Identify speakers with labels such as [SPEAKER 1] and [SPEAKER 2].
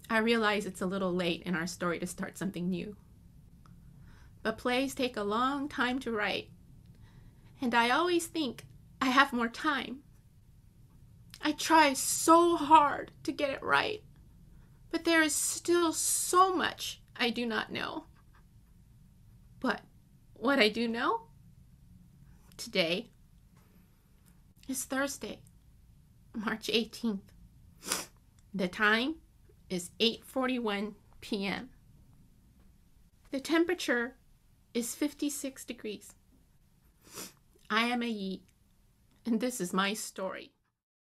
[SPEAKER 1] I realize it's a little late in our story to start something new. But plays take a long time to write, and I always think I have more time. I try so hard to get it right, but there is still so much I do not know. But what I do know today is Thursday, March 18th. The time is 8:41 p.m. The temperature is 56 degrees. I am a Yee, and this is my story.